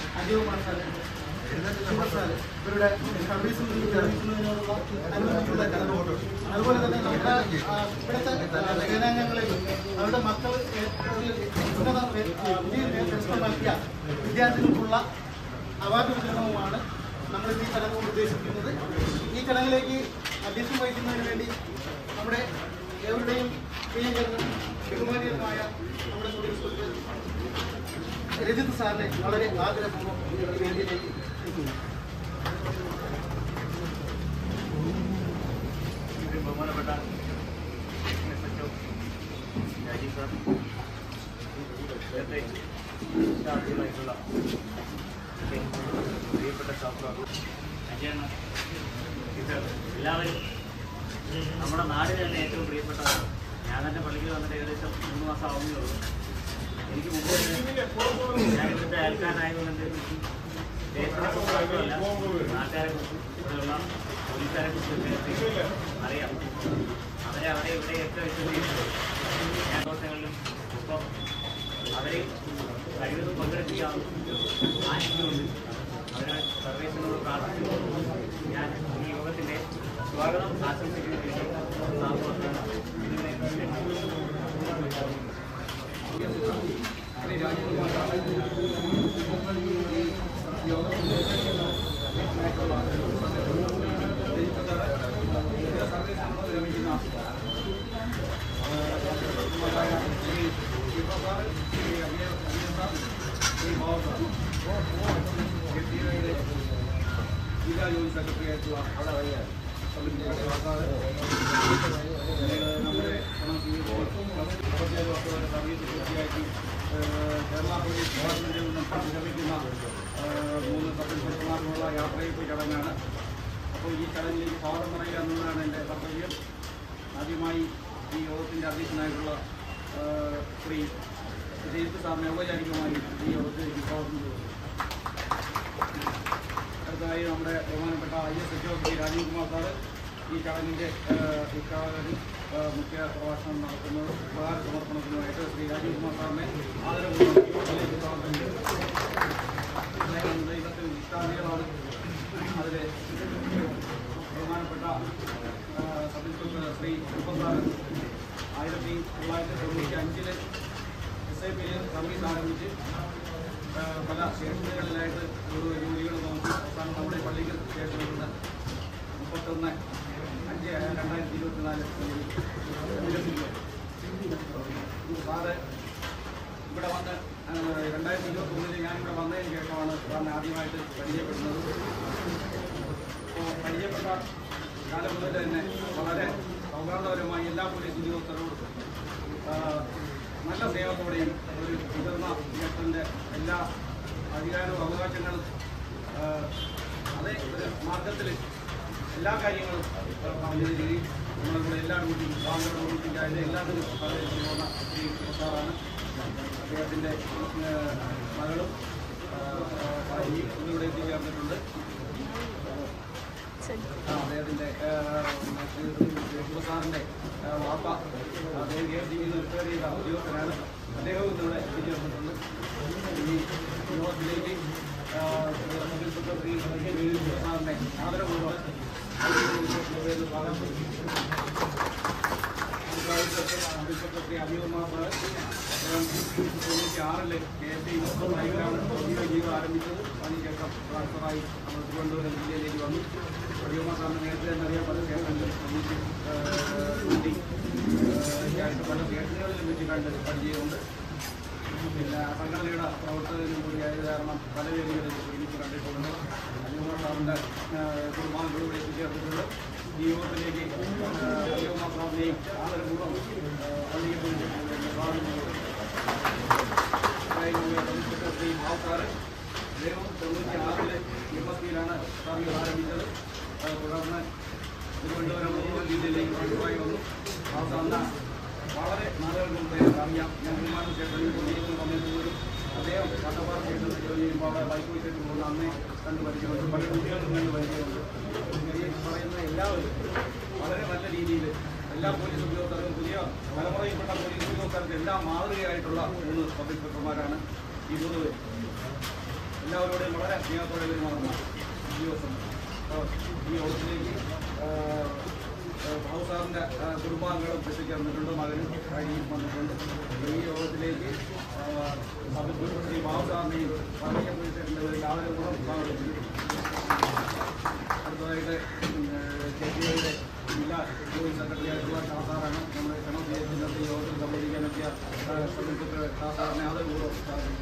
Ajayakumar sir, ഇവരുടെ സർവീസിൽ നിന്ന് വിരമിക്കുന്നതിനോടുള്ള അനുബന്ധിച്ചുള്ള ചടങ്ങ്. അതുപോലെ തന്നെ നമ്മുടെ ഇവിടുത്തെ സേനാംഗങ്ങളിൽ അവരുടെ മക്കൾ വിജയം നൽകിയ വിദ്യാർത്ഥികൾക്കുള്ള അവാർഡ് വിതരണവുമാണ് നമ്മൾ ഈ ചടങ്ങ് കൊണ്ട് ഉദ്ദേശിക്കുന്നത്. ഈ ചടങ്ങിലേക്ക് അധ്യക്ഷം വഹിക്കുന്നതിന് വേണ്ടി നമ്മുടെ ഏവരുടെയും പ്രിയങ്കരനും ബഹുമാനീയനുമായ നമ്മുടെ സുഹൃത്ത് രജിത് സാറിനെ വളരെ ആഗ്രഹപൂർവ്വം വേദിയിലേക്ക് എത്തുന്നു. ബഹുമാനപ്പെട്ട രാജീവ് സാർ, ആദ്യമായിട്ടുള്ള പ്രിയപ്പെട്ട ശാസ്ത്രം അജയണ്ണ, എല്ലാവരും നമ്മുടെ നാടിന് തന്നെ ഏറ്റവും പ്രിയപ്പെട്ടതാണ്. ഞാൻ തന്നെ പള്ളിക്ക് വന്നിട്ട് ഏകദേശം 3 മാസം ആവുന്നേ ഉള്ളൂ. എനിക്ക് മുമ്പ് ഞാൻ ഇവിടുത്തെ അയൽക്കാരനായതുകൊണ്ട് ദേശത്തിനെ കുറിച്ച് മാത്രമല്ല നാട്ടുകാരെ കുറിച്ചും ഇവിടെയുള്ള പോലീസുകാരെ കുറിച്ചൊക്കെ അറിയാം. അവിടെ ഇവിടെയൊക്കെ വെച്ചിട്ടുണ്ട് ഞാൻ ദിവസങ്ങളിലും ഇപ്പം അവരെ കഴിവതും പങ്കെടുപ്പിക്കാറുണ്ട്. ആശിച്ചുകൊണ്ട് അവരുടെ സർവീസിനോട് പ്രാർത്ഥിച്ചുകൊണ്ട് ഞാൻ ഈ യോഗത്തിൻ്റെ സ്വാഗതം ആശംസിക്കുന്നതിന് ജില്ലാ ജോലി സെക്രട്ടറി ആയിട്ടുള്ള നമ്മുടെ സർവീസ് പൂർത്തിയാക്കി കേരള പോലീസ് ഡിപ്പാർട്ട്മെന്റിൽ നിന്നും വിരമിക്കുന്ന 3 സബ് ഇൻസ്പെക്ടർമാർക്കുള്ള യാത്രയപ്പ് ചടങ്ങാണ്. അപ്പോൾ ഈ ചടങ്ങിലേക്ക് സ്വാഗതം പറയുക എന്നതാണ് എൻ്റെ താല്പര്യം. ആദ്യമായി ഈ യോഗത്തിൻ്റെ അധ്യക്ഷനായിട്ടുള്ള ശ്രീ രജിത് സാറിനെ ഔപചാരികമായി ഈ യോഗത്തിലേക്ക് സ്വാഗതം ചെയ്യുന്നു. അടുത്തതായി നമ്മുടെ ബഹുമാനപ്പെട്ട ISHO ശ്രീ രാജീവ് കുമാർ സാറ് ഈ ചടങ്ങിൻ്റെ ഉദ്ഘാടകനും മുഖ്യ പ്രഭാഷണം നടത്തുന്നത് ഉപഹാര സമർപ്പണത്തിനുമായിട്ട് ശ്രീ രാജീവ് കുമാർ സാറിനെ ആദരപൂർവ്വം യോഗത്തിലേക്ക് സ്വാഗതം ചെയ്യുന്നു. ഇന്നത്തെ വിശിഷ്ടാതിഥികളാണ്. അതിൽ ബഹുമാനപ്പെട്ട sub inspector Shri sir 1995 SIP service ആരംഭിച്ച് പല സ്റ്റേഷനുകളിലായിട്ട് ജോലികൾ നോക്കി അവസാനം നമ്മുടെ പള്ളിക്കൽ സ്റ്റേഷനിൽ 31/5/2024 സാറ് ഇവിടെ വന്ന് 2021 ഞാനിവിടെ വന്നതിന് ശേഷമാണ് സാറിനെ ആദ്യമായിട്ട് പരിചയപ്പെടുന്നത്. അപ്പോൾ പരിചയപ്പെട്ട കാലം മുതൽ തന്നെ വളരെ സൗഹാർദ്ദപരമായി എല്ലാ പോലീസ് ഉദ്യോഗസ്ഥരോടും നല്ല സ്നേഹത്തോടെയും ഒരു മുതിർന്ന ഉദ്യോഗസ്ഥൻ്റെ എല്ലാ അധികാരവും അവകാശങ്ങളും അതേ ഒരു മാർഗത്തിൽ എല്ലാ കാര്യങ്ങളും പറഞ്ഞു തരികയും നമ്മളെ കൂടെ എല്ലാ ഡ്യൂട്ടിയും ബാങ്കുകളുടെ ഡ്യൂട്ടിൻ്റെ അതിൻ്റെ എല്ലാത്തിനും വളരെ പോകുന്ന ശ്രീ സാറാണ്. അദ്ദേഹത്തിൻ്റെ മകളും ഇവിടെ എത്തിച്ചേർന്നിട്ടുണ്ട്. അദ്ദേഹത്തിൻ്റെ സാറിൻ്റെ വാപ്പ അദ്ദേഹം KFCയിൽ നിന്ന് റിട്ടയർ ചെയ്ത ഉദ്യോഗസ്ഥനാണ്. അദ്ദേഹവും ഇന്നിവിടെ എത്തിച്ചേർന്നിട്ടുണ്ട്. ഈ യോഗത്തിലേക്ക് സാറിനെ ആദരപൂർവ്വം സ്വാഗതം ചെയ്തു. സെക്രട്ടറി അജയകുമാർ സാർ 96 KFC ലൈവിലാണ് ജീവിതം ആരംഭിച്ചത്. അതിനുശേഷം ട്രാൻസ്ഫറായി നമ്മൾ തിരുവനന്തപുരം ജില്ലയിലേക്ക് വന്നു. അജയകുമാർ സാറിന് നേരത്തെ തന്നെ അറിയാം. പല സ്റ്റേഷനിലും ആയിട്ട് പല സ്റ്റേഷനുകളിലും വെച്ച് കണ്ട് പരിചയമുണ്ട്. പിന്നെ സംഘടനയുടെ പ്രവർത്തകനും കൂടിയായത് കാരണം പല വേദികളിൽ ഒരുമിച്ച് കണ്ടിട്ടുണ്ട്. അജയകുമാർ സാറിൻ്റെ കുടുംബാംഗങ്ങളോട് എത്തിച്ചേർന്നിട്ടുണ്ട്. ഈ യോഗത്തിലേക്ക് അജയകുമാർ സാറിനെയും ആദരപൂർവ്വം ശ്രീ ഭാവസാറ് അദ്ദേഹം 96 MSPയിലാണ് സർവീസ് ആരംഭിച്ചത്. തുടർന്ന് തിരുവനന്തപുരം ജില്ലയിലേക്ക് ട്രാൻസ്ഫറായി വന്നു. അവസാനം വളരെ നാളുകൾക്ക് മുമ്പേ അറിയാം. ഞാൻ വിമാനം സ്റ്റേഷനിൽ കൊണ്ടിരിക്കുന്ന സമയത്ത് പോലും അദ്ദേഹം കട്ടപ്പാറ സ്റ്റേഷനിൽ ജോലി ചെയ്യുമ്പോൾ അവിടെ ബൈക്ക് വെച്ചിട്ട് പോകുന്ന അന്നേ കണ്ടു പരിചയമുണ്ട്. പല കുട്ടികൾക്കും കണ്ടു പരിചയമുണ്ട്. പറയുന്ന എല്ലാവരും വളരെ നല്ല രീതിയിൽ എല്ലാ പോലീസ് ഉദ്യോഗസ്ഥർക്കും പുതിയ തലമുറയിൽപ്പെട്ട പോലീസ് ഉദ്യോഗസ്ഥർക്ക് എല്ലാം മാതൃകയായിട്ടുള്ള 3 സബ് ഇൻസ്പെക്ടർമാരാണ് ഈ 3 പേര്. എല്ലാവരോടും വളരെ സ്നേഹത്തോടെ പെരുമാറുന്ന ഈ യോഗത്തിലേക്ക് ബാബു സാറിൻ്റെ കുടുംബാംഗങ്ങളും എത്തിക്കാൻ വന്നിട്ടുണ്ട്, മകനും ഭാര്യയും വന്നിട്ടുണ്ട്. ഈ യോഗത്തിലേക്ക് ശ്രീ ബാബു സാറിനെയും പാർട്ടിയെ പോലീസിൻ്റെ എല്ലാവരും കൂടെ സ്വാഗതം. അടുത്തതായിട്ട് KPIയുടെ ജില്ലാ ജോയിന്റ് സെക്രട്ടറി ആയിട്ടുള്ള ഷാസാറാണ് നമ്മുടെ ക്ഷണം ചെയ്യുന്നത്. ഈ യോഗത്തിൽ സംബന്ധിക്കാനെത്തിയ ഷാസാറിനെ ആദരപൂർവ്വം സ്വാഗതം.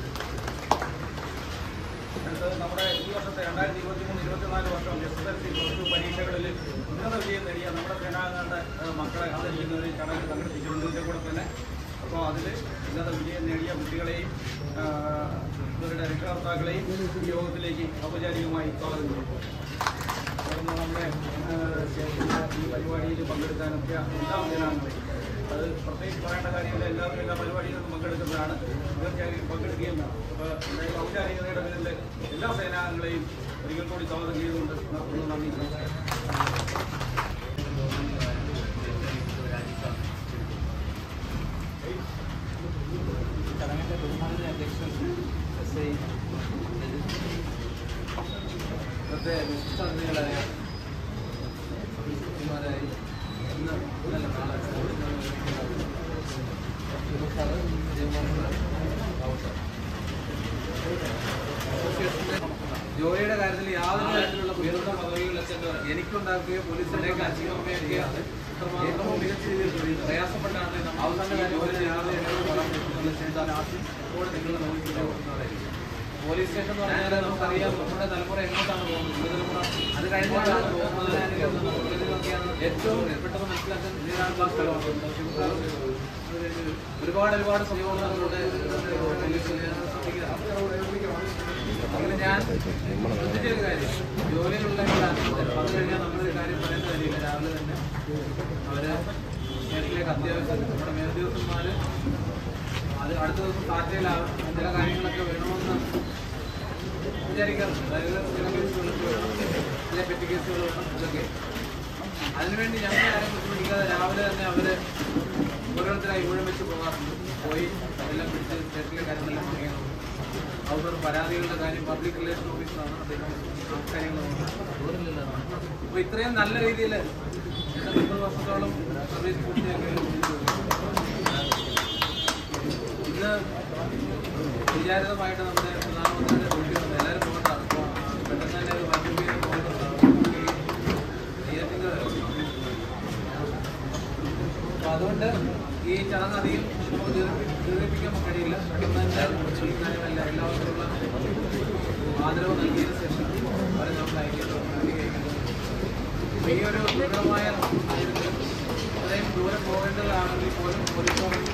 അടുത്തത് നമ്മുടെ ഈ വർഷത്തെ 2023-24 വർഷം SSLC +2 പരീക്ഷകളിൽ ഉന്നത വിജയം നേടിയ നമ്മുടെ സേനാംഗങ്ങളുടെ മക്കളെ ആദരിക്കുന്നതിൽ ചടങ്ങ് സംഘടിപ്പിച്ചിട്ടുണ്ട്. ഇതിൻ്റെ കൂടെ തന്നെ അപ്പോൾ അതിൽ ഉന്നത വിജയം നേടിയ കുട്ടികളെയും ഇവരുടെ രക്ഷകർത്താക്കളെയും ഈ യോഗത്തിലേക്ക് ഔപചാരികമായി സ്വാഗതം ചെയ്തു. തുടർന്ന് നമ്മുടെ ഈ പരിപാടിയിൽ പങ്കെടുക്കാനെത്തിയ എല്ലാ സേനാംഗങ്ങളെയും, അത് പ്രത്യേകിച്ച് പറയേണ്ട കാര്യമില്ല, എല്ലാവരും എല്ലാ പരിപാടികളിലും പങ്കെടുക്കുന്നതാണ്, തീർച്ചയായും പങ്കെടുക്കുകയും വേണം. അപ്പോൾ എന്തായാലും ഔപചാരികതയുടെ പേരിൽ എല്ലാ സേനാംഗങ്ങളെയും ഒരിക്കൽ കൂടി സ്വാഗതം ചെയ്തുകൊണ്ട് നിർത്തുന്നു. നന്ദി. ചടങ്ങിൻ്റെ ബഹുമാനീയ അധ്യക്ഷൻ SI ഇന്നത്തെ വിശിഷ്ടാതിഥികളായ സെക്രട്ടറിമാരായി ഇന്നലെ നാളെ ജോലിയുടെ കാര്യത്തിൽ യാതൊരു തരത്തിലുള്ള ഉയർന്ന പദവികളൊക്കെ എനിക്കുണ്ടാക്കുകയോ പോലീസിലേക്ക് അച്ഛനമ്മയൊക്കെ ഏറ്റവും മികച്ച രീതിയിൽ പ്രയാസപ്പെട്ടാണ് അവസാന ജോലി ചെയ്യാതെ നിങ്ങൾ നോക്കിക്കൊണ്ടിരിക്കുന്നതായിരിക്കും. പോലീസ് സ്റ്റേഷൻ എന്ന് പറഞ്ഞാൽ നമുക്കറിയാം നമ്മുടെ തലമുറ എങ്ങോട്ടാണ് പോകുന്നത്, യുവതലമുറ അത് കഴിഞ്ഞിട്ടാണ് പോകുന്നത്. ഏറ്റവും പെട്ടെന്ന് മനസ്സിലാക്കാൻ സ്ഥലമാണ്. ഒരുപാട് സംഭവങ്ങളുടെ അങ്ങനെ ഞാൻ ശ്രദ്ധിച്ചൊരു കാര്യം, ജോലിയിലുള്ള വന്നു കഴിഞ്ഞാൽ നമ്മളൊരു കാര്യം പറയുന്ന കാര്യമില്ല. രാവിലെ തന്നെ അവർ സ്റ്റേഷനിലേക്ക് അത്യാവശ്യം നമ്മുടെ മേലുദ്യോഗസ്ഥന്മാർ അത് അടുത്ത ദിവസം സാധ്യതയിലാവും ചില കാര്യങ്ങളൊക്കെ വേണമെന്ന് വിചാരിക്കാറുണ്ട്. അതായത് ചില കേസുകളൊക്കെ വേണം, ചില പെറ്റി കേസുകൾ വേണം, ഇതൊക്കെ. അതിനുവേണ്ടി ഞങ്ങൾ ആരും ബുദ്ധിമുട്ടിക്കാതെ രാവിലെ തന്നെ അവർ ഓരോരുത്തരായി ഊഴം വെച്ച് പോകാറുണ്ട്. പോയി എല്ലാം പിടിച്ച് സ്റ്റേഷനിലെ കാര്യങ്ങളെല്ലാം വാങ്ങിയാണ്. അവർ പരാതികളുടെ കാര്യം പബ്ലിക് റിലേഷൻ ഓഫീസറാണ് അദ്ദേഹം കാര്യങ്ങൾ ദൂരമില്ലതാണ്. അപ്പോൾ ഇത്രയും നല്ല രീതിയിൽ 30 വർഷത്തോളം സർവീസ് പൂർത്തിയാക്കി ഇന്ന് വിചാരിതമായിട്ട് നമ്മുടെ പ്രധാനമന്ത്രിയുടെ ഡ്യൂട്ടി വന്നത് എല്ലാവരും പോകേണ്ടതാണ്. അപ്പോൾ പെട്ടെന്ന് തന്നെ ഒരു വൈദ്യുതിയിൽ പോകേണ്ടതാണ്. അപ്പോൾ അതുകൊണ്ട് ഈ ചടങ്ങ് അധികം നമുക്ക് ദീർഘിപ്പിക്കാൻ കഴിയില്ല. പെട്ടെന്ന് തന്നെ എല്ലാവർക്കുള്ള ആദരവ് നൽകിയതിനു ശേഷം അവരെ നമ്മൾ അയക്കേണ്ടത്. ഈ ഒരു ദുർഘടമായ സാഹചര്യത്തിൽ ഇത്രയും ദൂരം പോകേണ്ടതാണെങ്കിൽ പോലും പോലീസ്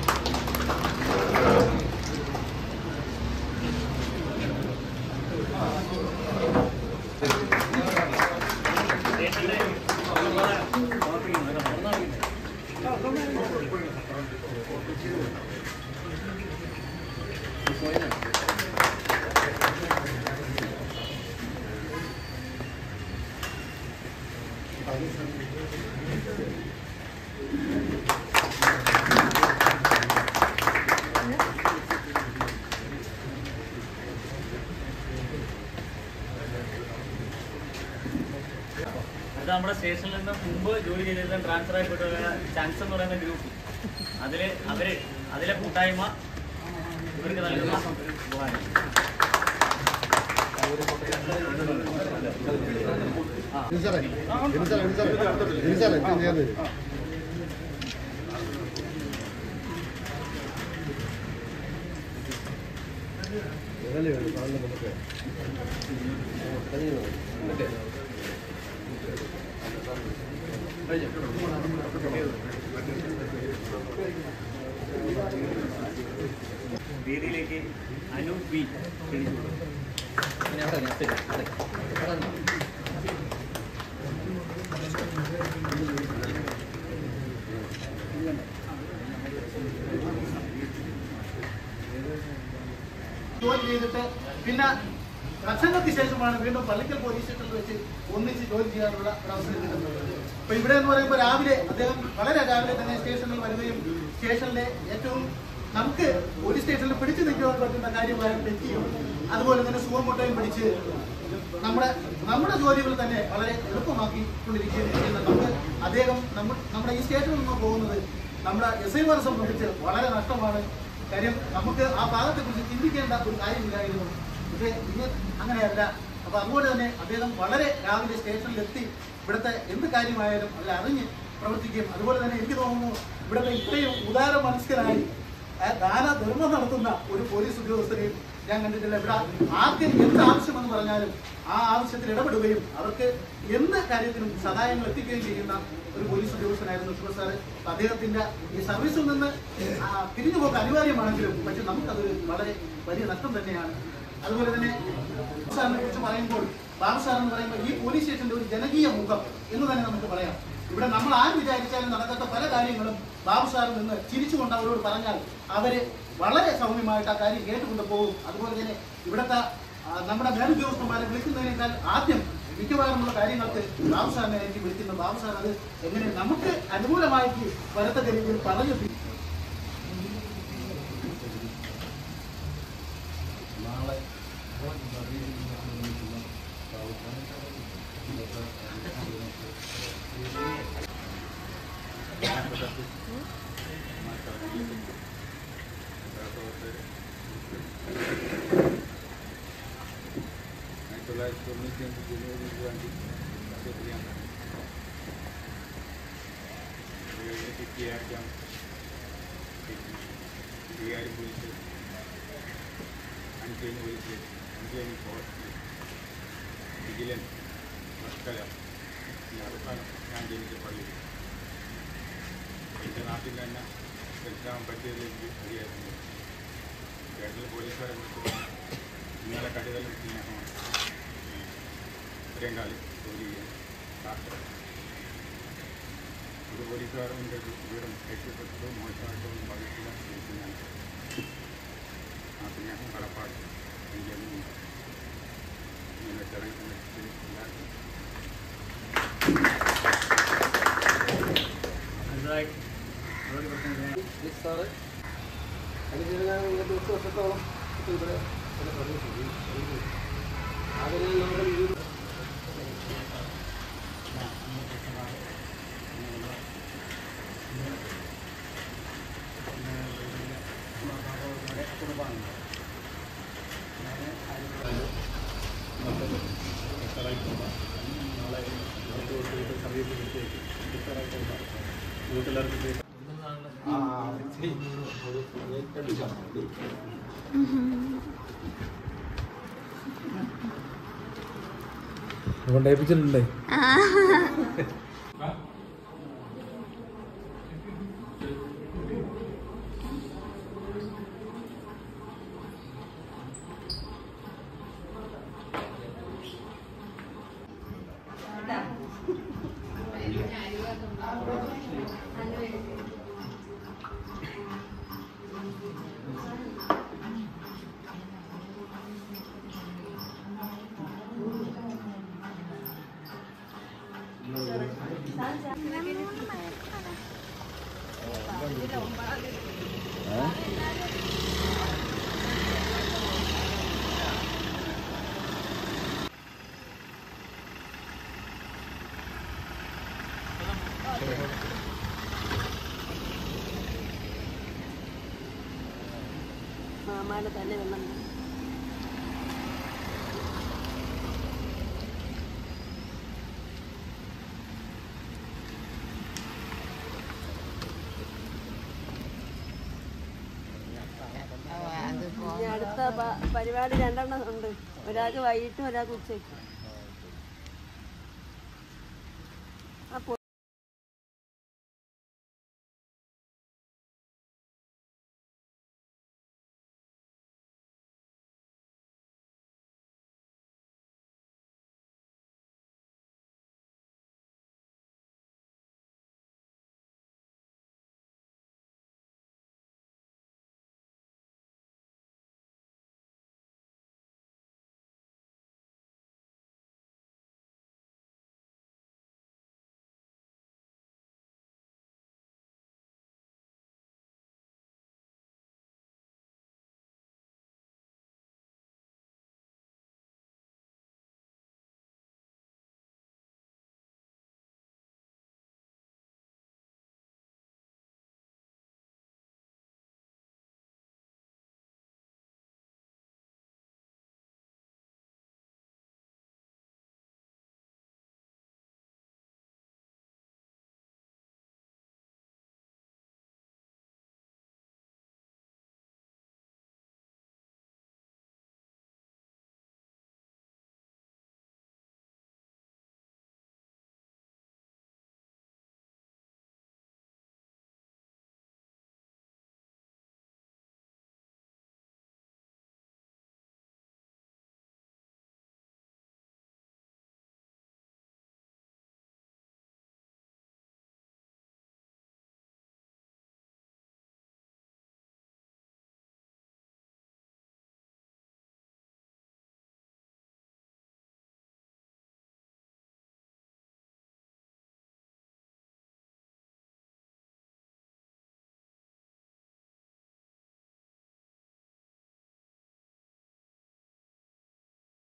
അത് നമ്മുടെ സ്റ്റേഷനിൽ നിന്ന് മുമ്പ് ജോലി ചെയ്തിരുന്ന ട്രാൻസ്ഫർ ആയിപ്പെട്ട ചാൻസ് എന്ന് പറയുന്ന ഗ്രൂപ്പ് അതിലെ കൂട്ടായ്മ ഇവർക്ക് നൽകുന്ന ഉപഹാരം. വേദിയിലേക്ക് അനൂപ് ബി ക്ഷണിച്ചുകൊള്ളു. ജോലി ചെയ്തിട്ട് പിന്നെ വർഷങ്ങൾക്ക് ശേഷമാണ് വീണ്ടും പള്ളിക്കൽ പോലീസ് സ്റ്റേഷനിൽ വെച്ച് ഒന്നിച്ച് ജോലി ചെയ്യാനുള്ള ഒരു അവസരം കിട്ടുന്നത്. അപ്പൊ ഇവിടെ എന്ന് പറയുമ്പോൾ രാവിലെ അദ്ദേഹം വളരെ രാവിലെ തന്നെ സ്റ്റേഷനിൽ വരികയും സ്റ്റേഷനിലെ ഏറ്റവും നമുക്ക് പോലീസ് സ്റ്റേഷനിൽ പിടിച്ചു നിൽക്കുവാൻ പറ്റുന്ന കാര്യമായ പെറ്റിയും അതുപോലെ തന്നെ സുഖമുട്ടയും പിടിച്ച് നമ്മുടെ ജോലികൾ തന്നെ വളരെ എളുപ്പമാക്കിക്കൊണ്ടിരിക്കുകയാണ്. നമുക്ക് അദ്ദേഹം നമ്മുടെ ഈ സ്റ്റേറ്റിൽ നിന്ന് പോകുന്നത് നമ്മുടെ SIമാരെ സംബന്ധിച്ച് വളരെ നഷ്ടമാണ്. കാര്യം നമുക്ക് ആ ഭാഗത്തെക്കുറിച്ച് ചിന്തിക്കേണ്ട ഒരു കാര്യമില്ലായിരുന്നു. പക്ഷേ ഇന്ന് അങ്ങനെയല്ല. അപ്പൊ അതുപോലെ തന്നെ അദ്ദേഹം വളരെ രാവിലെ സ്റ്റേഷനിലെത്തി ഇവിടുത്തെ എന്ത് കാര്യമായാലും അതിൽ അറിഞ്ഞ് പ്രവർത്തിക്കുകയും അതുപോലെ തന്നെ എനിക്ക് തോന്നുന്നു ഇവിടുത്തെ ഇത്രയും ഉദാര മനസ്കരായി ദാനധർമ്മം നടത്തുന്ന ഒരു പോലീസ് ഉദ്യോഗസ്ഥരെയും ഞാൻ കണ്ടിട്ടില്ല. ഇവിടെ ആർക്കും എന്ത് ആവശ്യമെന്ന് പറഞ്ഞാലും ആ ആവശ്യത്തിൽ ഇടപെടുകയും അവർക്ക് എന്ത് കാര്യത്തിനും സഹായങ്ങൾ എത്തിക്കുകയും ചെയ്യുന്ന ഒരു പോലീസ് ഉദ്യോഗസ്ഥനായിരുന്നു ശിവ സാറ്. അദ്ദേഹത്തിന്റെ ഈ സർവീസിൽ നിന്ന് പിരിഞ്ഞു പോക്ക് അനിവാര്യമാണെങ്കിലും പക്ഷെ നമുക്കതൊരു വളരെ വലിയ നഷ്ടം തന്നെയാണ്. അതുപോലെ തന്നെ സാറിനെ കുറിച്ച് പറയുമ്പോൾ ബാബു സാർ എന്ന് പറയുമ്പോൾ ഈ പോലീസ് സ്റ്റേഷന്റെ ഒരു ജനകീയ മുഖം എന്ന് തന്നെ നമുക്ക് പറയാം. ഇവിടെ നമ്മൾ ആര് വിചാരിച്ചാലും നടക്കാത്ത പല കാര്യങ്ങളും ബാബു സാറിൽ നിന്ന് ചിരിച്ചുകൊണ്ട് അവരോട് പറഞ്ഞാൽ അവര് വളരെ സൗമ്യമായിട്ട് ആ കാര്യം കേട്ടുകൊണ്ട് പോകും. അതുപോലെ തന്നെ ഇവിടുത്തെ നമ്മുടെ മേലുദ്യോഗസ്ഥന്മാരെ വിളിക്കുന്നതിനേക്കാൾ ആദ്യം മിക്കവാറുമുള്ള കാര്യങ്ങൾക്ക് ബാബു സാറിനെ ആയിരിക്കും വിളിക്കുന്നത്. ബാബു സാർ അത് എങ്ങനെ നമുക്ക് അനുകൂലമായിട്ട് വരത്തക്ക രീതിയിൽ പറഞ്ഞു. ഞാൻ ജനിച്ച പള്ളി എൻ്റെ നാട്ടിൽ തന്നെ എടുക്കാൻ പറ്റിയതിലേക്ക് അറിയായിരുന്നു. കേരള പോലീസുകാരെ കുറിച്ച് ഇന്നലെ കരുതലും സ്നേഹമാണ്. ഇത്രയും കാലം ജോലി ചെയ്യാൻ സാധ്യത ഒരു പോലീസുകാരും വീടും രക്ഷപ്പെട്ടു മോശമായിട്ടൊന്നും പറഞ്ഞിട്ടില്ല. ഞാൻ ആ സ്നേഹം കടപ്പാട് എനിക്കൊന്നും ഇങ്ങനെ ചടങ്ങ് എല്ലാവർക്കും സാറ് അതിന് ഞാൻ 10 വർഷത്തോളം ഇവിടെ അതിന് നമ്മൾ കൊണ്ടേപ്പിച്ചിട്ടുണ്ടേ. മാമാടെ തന്നെ വെള്ളം അടുത്ത പരിപാടി 2 എണ്ണം ഉണ്ട്. ഒരാൾക്ക് വൈകിട്ടും ഒരാൾക്ക് ഉച്ചയ്ക്ക്.